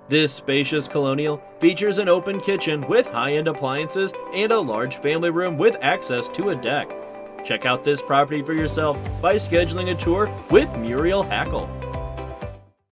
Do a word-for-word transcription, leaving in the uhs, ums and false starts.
This spacious colonial features an open kitchen with high-end appliances and a large family room with access to a deck. Check out this property for yourself by scheduling a tour with Muriel Hackle.